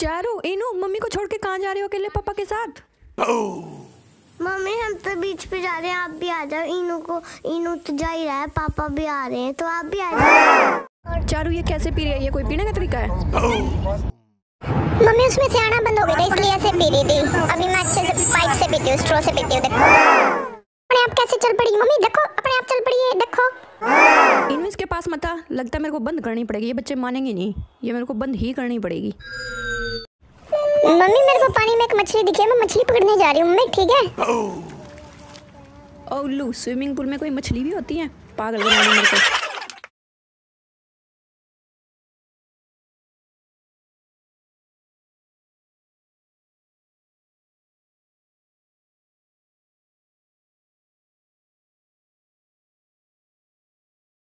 चारू, इनू, मम्मी को छोड़ के कहाँ जा रहे हो अकेले पापा के साथ? मम्मी हम तो बीच पे जा रहे हैं, आप भी आ जाओ। इनू तो जा ही रहा है, पापा भी आ रहे हैं, तो आप भी आ जाओ। चारू ये कैसे पी रही है? ये कोई पीने का तरीका है? मम्मी उसमें से आना बंद हो गया था इसलिए ऐसे पी रही थी। अभी मैं अच्छे से पाइप से पीती हूँ, स्ट्रॉ से पीती हूँ। देखो अपने आप कैसे चल पड़ी मम्मी, देखो अपने आप चल पड़ी है, देखो। इनू इसके पास मत आ, लगता है मेरे को बंद करनी पड़ेगी। ये बच्चे मानेंगे नहीं, ये मेरे को बंद ही करनी पड़ेगी। मम्मी मेरे को पानी में एक मछली दिखी है, मैं मछली पकड़ने जा रही हूँ मम्मी, ठीक है? ओ उल्लू, स्विमिंग पूल में कोई मछली भी होती है? पागल बना दी मेरे को।